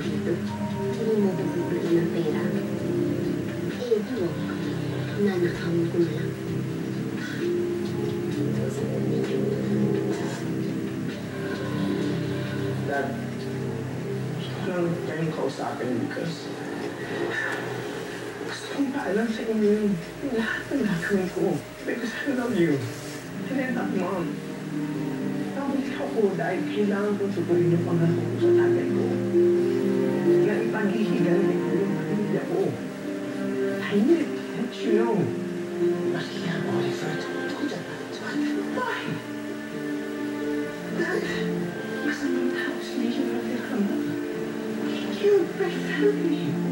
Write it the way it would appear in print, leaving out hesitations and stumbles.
dito. Bumubog na ng pera. Eh, ito, nanakawin ko na lang. Dad, gusto ko lang kayong kausapin because gusto kong paalam sa inyo yung lahat ng gagawin ko. Because I love you. And I love Mom. Nabalik ako dahil kailangan kong tutuloy yung pangako ko sa tatay ko. Na ipaghihigaling ko yung pamilya ko. I need to let you know. Maski ako refer to dyan. Why? Dad, masamang tao si Major Rafael. You befriend me.